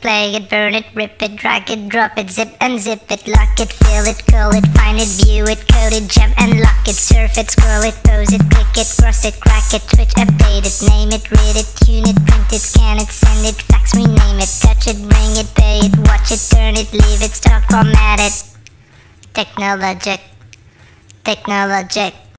play it, burn it, rip it, drag it, drop it, zip and zip it, lock it, fill it, curl it, find it, view it, code it, jump and lock it, surf it, scroll it, pose it, click it, cross it, crack it, switch, update it, name it, read it, tune it, print it, scan it, send it, fax, rename it, touch it, bring it, pay it, watch it, turn it, leave it, stock, format it. Technologic.